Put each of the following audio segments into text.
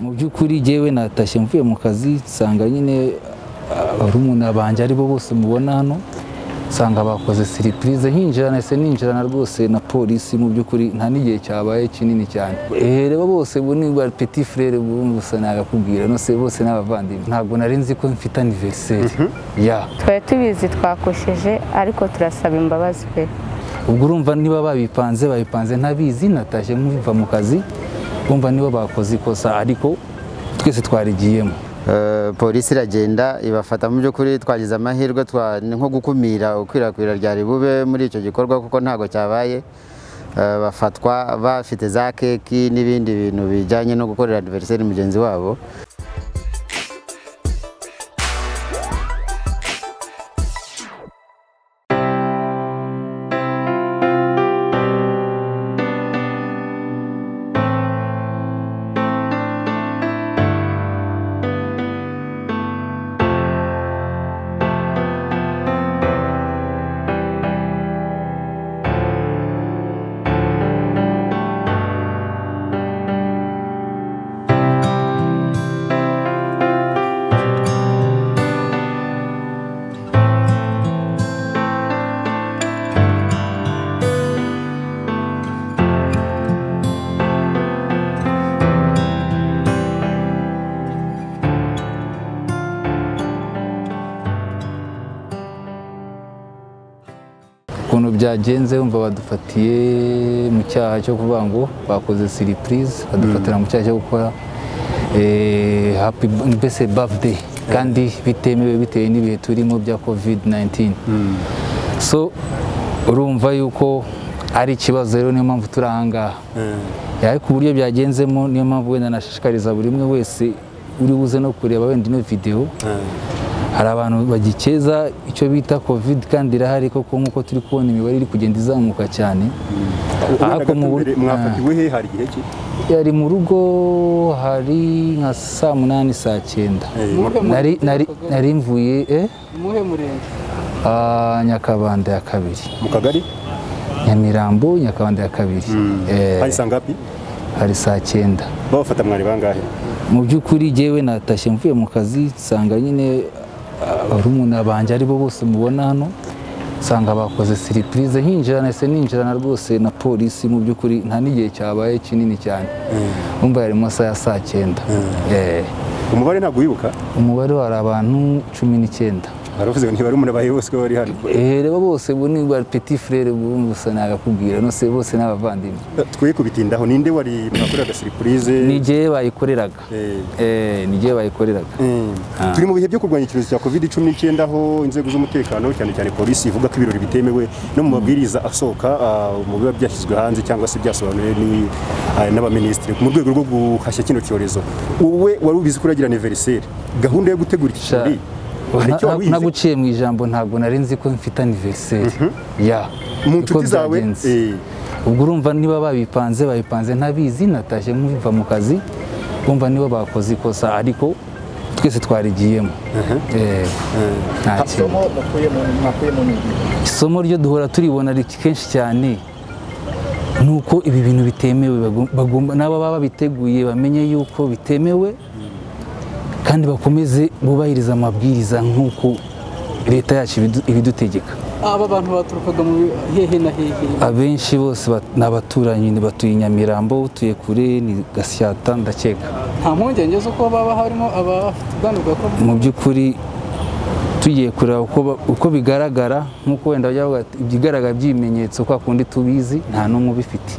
mu by'ukuri Njyewe natashye mvuye mu kazi nsanga nyine barumuna banjye ari bo bose mubona hano, nsanga bakoze surprise ninjirana rwose na polisi. Mu by'ukuri nta n'igihe cyabaye kinini cyane. Reba bose bo ni ba petit frère gusa nagakubwira no se bose n'abavandimwe. Ntabwo nari nzi ko mfite anniversaire. Twari tubizi twakosheje ariko turasaba imbabazi pe. Ubwo urumva niba babipanze ntabizi, natashye mvuva mu kazi umva niba bakoze ikosa ariko twese twarigiyemo. Polisi iragenda ibafata. Mu by'ukuri twagize amahirwe nko gukumira ukwirakwira ryari bube muri icyo gikorwa kuko ntago cyabaye. Bafatwa bafite za keki n'ibindi bintu bijyanye no gukorera anniversaire mugenzi wabo. Ukuntu byagenze umva badufatiye mu cyaha cyo kuvuga ngo bakoze surprise, badufatira mu cyaha cyo gukora happy birthday kandi bitemewe bitewe n'ibihe turimo bya COVID-19. So urumva yuko ari ikibazo rero, niyo mpamvu turanga. Ariko uburyo byagenzemo niyo mpamvu wenda nashishikariza buri umwe wese uri buze no kureba wenda ino video. Hari abantu bagikeza icyo bita COVID kandi irahari koko nkuko turi kubona imibare iri kugenda izamuka cyane. Ariko mwafatiwe he hari gihe ki? Yari mu rugo hari nka saa 8 saa 9. Nari mvuye muhe murenge Nyakabanda ya kabiri. Mu kagari Nyamirambo Nyakabanda ya kabiri. Hari sangapi? Hari saa 9. Bafata mwari bangahe? Mu by'ukuri Njyewe natashye mvuye mu kazi nsanga nyine barumuna banjye ari bo bose mubona hano, nsanga bakoze surprise ninjirana rwose na polisi. Mu by'ukuri nta n'igihe cyabaye kinini cyane. Umva yari mu masaha ya saa 9. Umubare ntabwo wibuka? Umubare wari abantu 19. Baravuze ngo ntibarumuna bahe bose ko bari hano. Reba bose bo ni ba petit frère gusa nagakubwira no se bose n'abavandimwe. Twe kubitindaho ninde wari mwakoreraga surprise? Ni Njyewe bayikoreraga. Ni Njyewe bayikoreraga. Turi mu bihe byo kurwanya icyorezo cya COVID-19 aho inzego z'umutekano cyane polisi ivuga ko ibirori bitemewe no mu mabwiriza asohoka mu biba byashyizwe hanze cyangwa se byasobanuye n'abaminisitiri mu rwego rwo guhashya kino cyorezo. Wowe wari ubizi ko uragira anniversaire, gahunda yo gutegura iki kirori naguciye mu ijambo, ntabwo nari nzi ko mfite anniversaire. Mu nshuti zawe ubwo urumva niba babipanze ntabizi, natashye mvuva mu kazi umva niba bakoze ikosa ariko twese twarigiyemo. Isomo ryo duhora turibona kenshi cyane nuko ibi bintu bitemewe, bagomba nabo baba biteguye bamenye yuko bitemewe kandi bakomeze bubahiriza amabwiriza nk'uko leta yacu ibidutegeka. Aba bantu baturukaga mu hehe na hehe? Abenshi bose n'abaturanyi, batuye Nyamirambo, utuye kure ni Gasyata ndakeka. Nta mpungenge zo ko baba harimo abafite ubwandu bwa COVID? Mu by'ukuri tugiye kureba uko bigaragara nk'uko wenda bajya ibigaragara by'ibimenyetso kwa kundi tubizi nta n'umwe ubifite.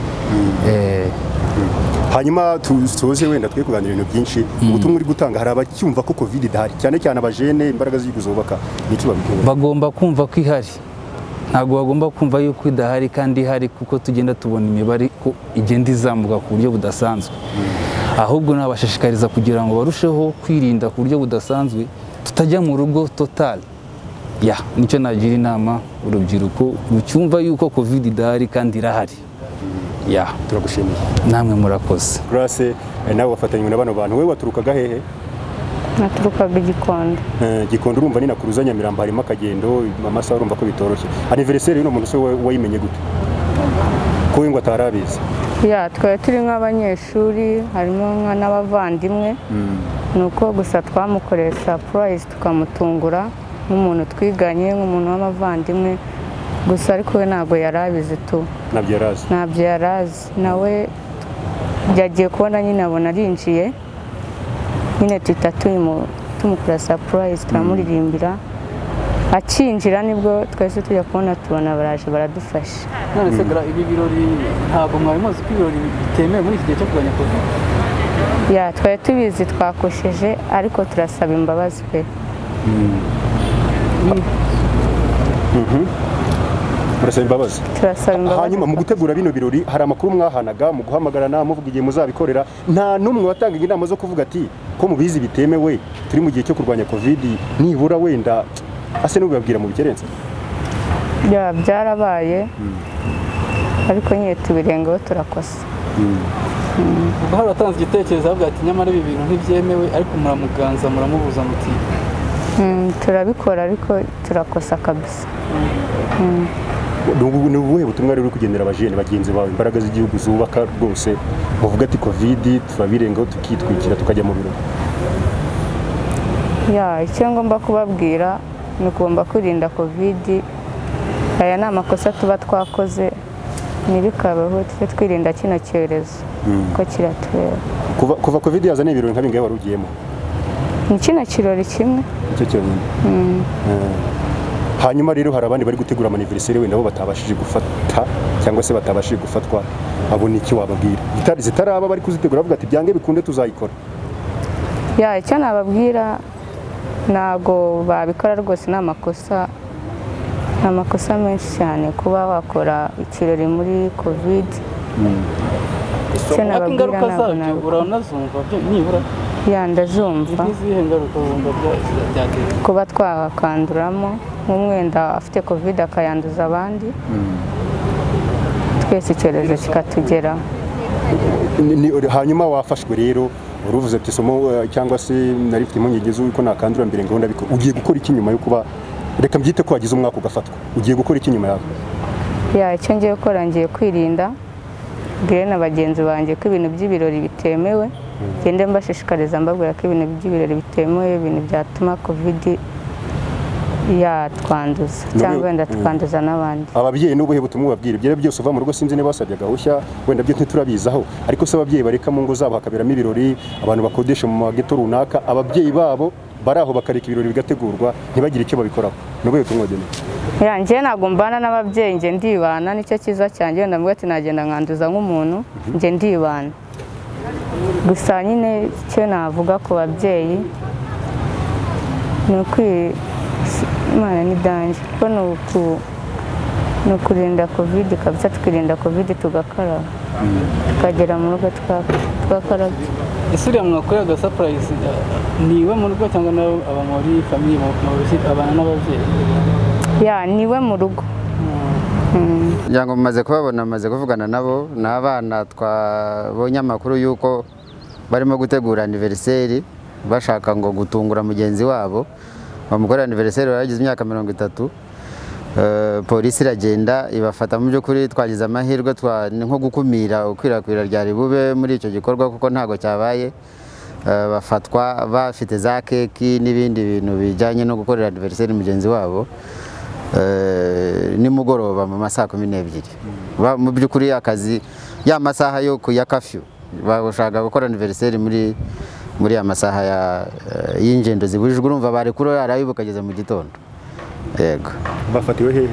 Hanyuma tuzoze wenda twe kuganira ibintu byinshi. Ubutumwa uri gutanga hari abacyumva ko COVID idahari cyane abajene imbaraga z'iguzubaka n'iki babikora? Bagomba kumva ko ihari, ntabwo bagomba kumva yuko idahari kandi ihari kuko tugenda tubona imibare ko igenda izamuka ku buryo budasanzwe. Ahubwo nabashishikariza kugira ngo barusheho kwirinda ku buryo budasanzwe, tutajya mu rugo total. Nicyo nagira inama urubyiruko rucyumva yuko COVID idahari kandi irahari. Turagushimiye. Namwe murakoze. Grace nawe wafatanywe na bano bantu, wewe waturukaga hehe? Naturukaga Gikondo. Gikondo urumva ni nakuruza Nyamirambo harimo akagendo amasaha urumva ko bitoroshye. Anniversaire y'uno muntu se wayimenye gute? Ko ngo atarabizi. ya twari turi nk'abanyeshuri harimo n'abavandimwe nuko gusa twamukoreye surprise tukamutungura nk'umuntu twiganye nk'umuntu w'abavandimwe gusa ariko we ntabwo yarabizi tu ntabyo yarazi nawe yagiye kubona nyine abona arinjiye nyine tuhita tumukorera surprise turamuririmbira akinjira nibwo twese tujya kubona tubona baraje baradufasha. None se ibi birori ntabwo mwari muzi ko ibirori bitemewe muri iki gihe cyo kurwanya covid? Ya twari tubizi twakosheje ariko turasaba imbabazi pe. Turasaba imbabazi. Hanyuma mu gutegura bino birori hari amakuru mwahanaga mu guhamagarana muvuga igihe muzabikorera, nta numwe watangaga inama zo kuvuga ati ko mubizi bitemewe turi mu gihe cyo kurwanya covid nibura wenda ase n'ubabwira mu bikerenze? Ya byarabaye ariko nyine tubirengaho turakosa. Ubwo hari atanze igitekerezo avuga ati nyamara ibi bintu ntibyemewe ariko muramuganza muramubuza muti turabikora ariko turakosa kabisa. Ni ubuhe butumwa rero kugendera abajene bagenzi bawe imbaraga z'igihugu zubaka rwose muvuga ati covid turabirengaho tukitwikira tukajya mu biro? Ya icyo ngomba kubabwira ni ugomba kwirinda covid. Aya ni amakosa tuba twakoze ntibikabeho tujye twirinda kino cyorezo ko kiratubera. Kuva covid yazana ibirori nka bingahe wari ugiyemo? Ni kino kirori kimwe icyo cyonyine. Hanyuma rero hari abandi bari gutegura anniversaire wenda bo batabashije gufata cyangwa se batabashije gufatwa, abo ni iki wababwira? Gitari zitaraba bari kuzitegura bavuga ati byange bikunde tuzayikora. Ya icyo nababwira ntago babikora rwose, ni amakosa menshi cyane kuba wakora ikirori muri covid. Ingaruka zabyo uranazumva nibura? Ya ndazumva. Izihe ngaruka byateye? Kuba twakanduramo nk'umwenda afite covid akayanduza abandi, twese icyorezo kikatugeraho. Hanyuma wafashwe rero uruvuze ati somo cyangwa se nari mfite impungenge z'uko nakandura mbere ngo ndabikora, ugiye gukora iki nyuma yo kuba reka mbyite ko wagize umwaka ugafatwa? Ugiye gukora iki nyuma yawe? Ya icyo ngiye gukora ngiye kwirinda, mbwire na bagenzi banjye ko ibintu by'ibirori bitemewe, ngende mbashishikariza mbabwira ko ibintu by'ibirori bitemewe, ibintu byatuma covid yatwanduza cyangwa wenda twanduza n'abandi. Ababyeyi n'ubuhe butumwa babwira? Ibyo byose uva mu rugo sinzi niba basabye gahushya wenda byo ntiturabizaho, ariko se ababyeyi bareka mu ngo zabo hakaberamo ibirori, abantu bakodesha mu mageto runaka, ababyeyi babo bari aho bakareka ibirori bigategurwa ntibagire icyo babikoraho, n'ubuhe butumwa wagenera? Ya njye ntabwo mbana n'ababyeyi, njye ndibana, nicyo cyiza cyanjye, wenda mbwira ati nagenda nkanduza nk'umuntu, njye ndibana. Gusa nyine icyo navuga ku babyeyi ni Imana ni danje ko ni ukurinda covid kabisa, tukirinda covid tugakaraba tukagera mu rugo twakarabye. Ese uriya mwakorera surprise niwe mu rugo cyangwa aba muri famille abana n'ababyeyi? Ya niwe mu rugo. Njango mumaze kubabona, maze kuvugana nabo, n'abana twabonye amakuru yuko barimo gutegura anniversaire bashaka ngo gutungura mugenzi wabo. Bamukorera anniversaire baragize imyaka 30. Polisi iragenda ibafata. Mu by'ukuri twagize amahirwe nko gukumira ukwirakwira ryari bube muri icyo gikorwa kuko ntago cyabaye. Bafatwa bafite za keki n'ibindi bintu bijyanye no gukorera anniversaire mugenzi wabo nimugoroba mu masaha 12. Mu by'ukuri akazi ya masaha yo ku ya curfew bashaka gukora anniversaire muri amasaha y'ingendo zibujijwe, urumva bari kurara bukageza mu gitondo. Yego. Bafatiwe hehe?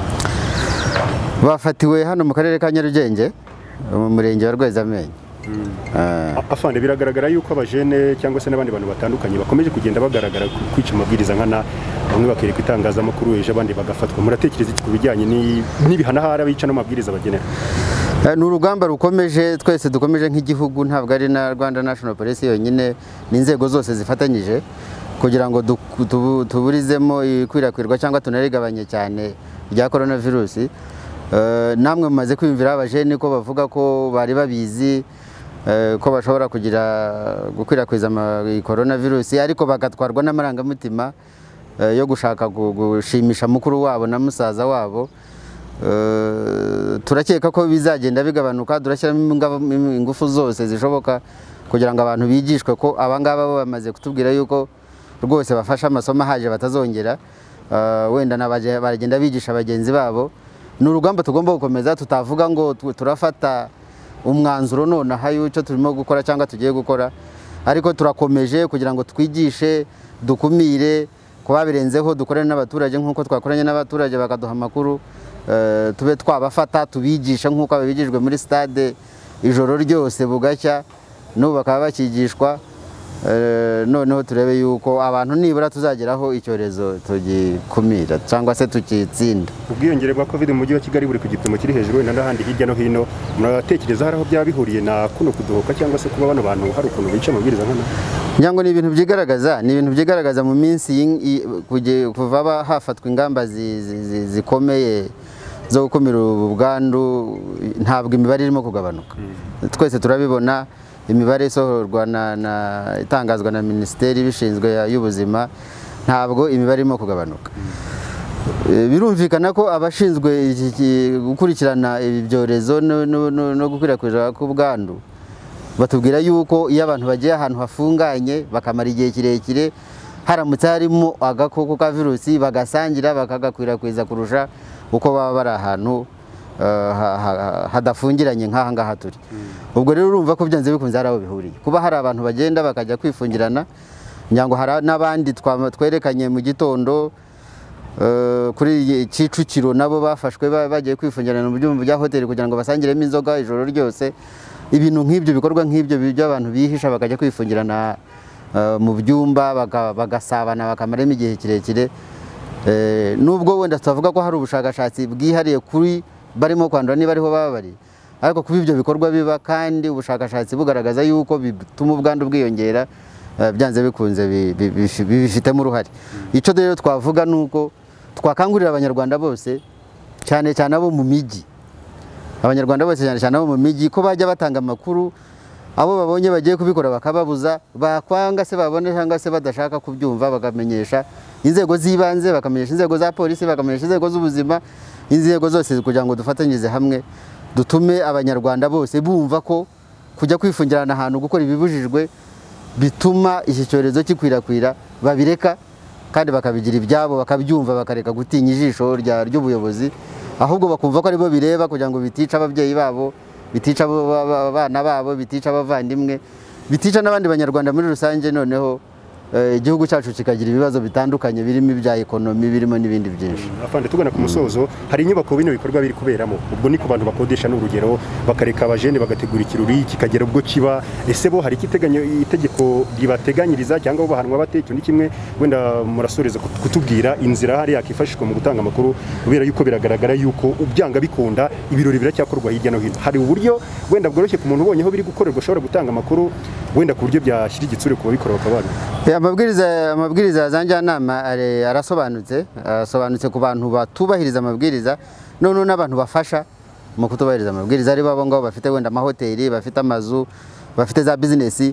Bafatiwe hano mu karere ka Nyarugenge mu murenge wa Rwezamenyo. Afande, biragaragara yuko abajene cyangwa se n'abandi bantu batandukanye bakomeje kugenda bagaragara kwica amabwiriza nkana, bamwe bakereka itangazamakuru ejo abandi bagafatwa. Muratekereza iki ku bijyanye n'ibihanahara bica n'amabwiriza bagenera? Ni urugamba rukomeje, twese dukomeje nk'igihugu, ntabwo ari na Rwanda National Police yonyine, n'inzego zose zifatanyije kugira ngo tuburizemo ikwirakwirwa cyangwa tunarigabanye cyane rya coronavirus. Namwe mumaze kwiyumvira abajene ko bavuga ko bari babizi ko bashobora gukwirakwiza coronavirus, ariko bagatwarwa n'amarangamutima yo gushaka gushimisha mukuru wabo na musaza wabo. turakeka ko bizagenda bigabanuka, durashyiramo ingufu zose zishoboka kugira ngo abantu bigishwe ko abangaba bo bamaze kutubwira yuko rwose bafasha amasomo ahaje batazongera, wenda baragenda bigisha bagenzi babo. Ni urugamba tugomba gukomeza, tutavuga ngo turafata umwanzuro nonaha y'icyo turimo gukora cyangwa tugiye gukora, ariko turakomeje kugira ngo twigishe, dukumire, kuba birenzeho dukorane n'abaturage nk'uko twakoranye n'abaturage bakaduha amakuru, tube twabafata tubigisha nk'uko babigijwe muri stade ijoro ryose bugacya, n'ubu bakaba bakigishwa. Noneho turebe yuko abantu nibura tuzageraho icyorezo tugikumira cyangwa se tukitsinda. Ubwiyongere bwa Covid mu mujyi wa Kigali buri ku gipimo kiri hejuru wenda n'ahandi hirya no hino, muratekereza hari aho byaba bihuriye na kuno kudohoka cyangwa se kuba bano bantu hari ukuntu bica amabwiriza nkana? Nyango ni ibintu byigaragaza mu minsi kuva hafatwa ingamba zikomeye zo gukumira ubwandu, ntabwo imibare irimo kugabanuka. Twese turabibona, imibare isohorwa itangazwa na Minisiteri ibishinzwe y'ubuzima, ntabwo imibare irimo kugabanuka. Birumvikana ko abashinzwe gukurikirana ibyorezo no gukwirakwira k'ubwandu batubwira yuko iyo abantu bagiye ahantu hafunganye bakamara igihe kirekire, haramutse harimo agakoko ka virusi bagasangira bakagakwirakwiza kurusha uko baba bari ahantu hadafungiranye nk'aha ngaha turi. Ubwo rero urumva ko byanze bikunze hari aho bihuriye. Kuba hari abantu bagenda bakajya kwifungirana, nyango hari n'abandi twerekanye mu gitondo kuri Kicukiro nabo bafashwe bagiye kwifungirana mu byumba bya hoteli kugira ngo basangiremo inzoga ijoro ryose. Ibintu nk'ibyo bikorwa nk'ibyo by'abantu bihisha bakajya kwifungirana mu byumba bagasabana bakamaramo igihe kirekire. Nubwo wenda tutavuga ko hari ubushakashatsi bwihariye kuri barimo kwandura niba ariho baba bari, ariko kuba ibyo bikorwa biba kandi ubushakashatsi bugaragaza yuko bituma ubwandu bwiyongera, byanze bikunze bifitemo uruhare. Icyo rero twavuga nuko twakangurira abanyarwanda bose cyane cyane abo mu mijyi, abanyarwanda bose cyane cyane abo mu mijyi ko bajya batanga amakuru, abo babonye bagiye kubikora bakababuza, bakwanga se babone cyangwa se badashaka kubyumva bakamenyesha inzego z'ibanze, bakamenyesha inzego za polisi, bakamenyesha inzego z'ubuzima, inzego zose kugira ngo dufatanyirize hamwe dutume abanyarwanda bose bumva ko kujya kwifungirana ahantu gukora ibibujijwe bituma iki cyorezo kikwirakwira, babireka kandi bakabigira ibyabo, bakabyumva, bakareka gutinya ijisho ry'ubuyobozi, ahubwo bakumva ko aribo bireba kugira ngo bitica ababyeyi babo, bitica abana babo, bitica abavandimwe, bitica n'abandi banyarwanda muri rusange. Noneho igihugu cyacu kikagira ibibazo bitandukanye birimo ibya ekonomi, birimo n'ibindi byinshi. Afande, tugana ku musozo, hari inyubako bino bikorwa biri kuberamo, ubwo ni ku bantu bakodesha n'urugero, bakareka abajene bagategura ikirori kikagera ubwo kiba. Ese bo hari itegeko ribateganyiriza cyangwa bo bahanwa bate? Icyo ni kimwe. Wenda murasoreza kutubwira inzira hari yakifashishwa mu gutanga amakuru, kubera yuko biragaragara yuko ubyanga bikunda ibirori biracyakorwa hirya no hino. Hari uburyo wenda bworoshye ku muntu ubonyeho biri gukorerwa ashobora gutanga amakuru, wenda ku buryo byashyira igitsure ku babikora bakabana? Amabwiriza za njyanama asobanutse ku bantu batubahiriza amabwiriza, none n'abantu bafasha mu kutubahiriza amabwiriza, ari babo ngabo bafite wenda amahoteli, bafite amazu, bafite za bizinesi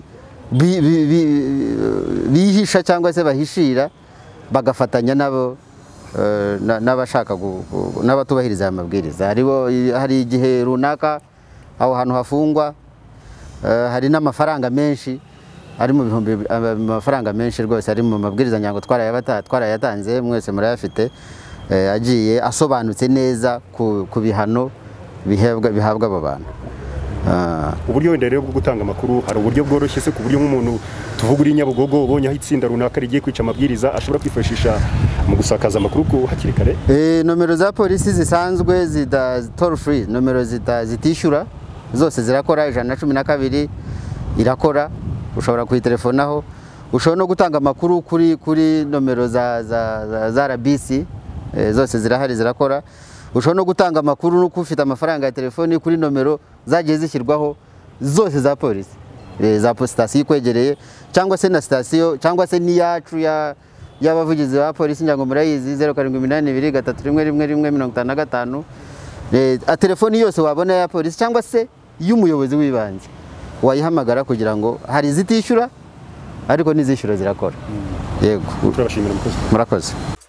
bihisha cyangwa se bahishira, bagafatanya nabo n'abashaka n'abatubahiriza amabwiriza. Hari igihe runaka aho hantu hafungwa, hari n'amafaranga menshi, ari mu bihumbi amafaranga menshi rwose ari mu mabwiriza nyango twarayatanze, mwese murayafite, agiye asobanutse neza ku bihano bihabwa abo bantu. Uburyo wenda rero bwo gutanga amakuru, hari uburyo bworoshye se ku buryo nk'umuntu tuvuga uri Nyabugogo ubonye aho itsinda runaka rigiye kwica amabwiriza ashobora kwifashisha mu gusakaza amakuru ko hakiri kare? Nomero za polisi zisanzwe toll free, nomero zitishyura zose zirakora, 112 irakora, ushobora kuyitelefonaho. Ushobora no gutanga amakuru kuri nomero za RBC, zose zirahari zirakora. Ushobora no gutanga amakuru nuko ufite amafaranga ya telefoni kuri nomero zagiye zishyirwaho zose za polisi, za sitasiyo ikwegereye, cyangwa se na sitasiyo cyangwa se n'iyacu y'abavugizi ba polisi nyango murayizi, 0782311155. Telefoni yose wabona ya polisi cyangwa se y'umuyobozi w'ibanze wayihamagara kugira ngo hari izitishyura ariko n'izishyura zirakora. Yego, turabashimira murakoze.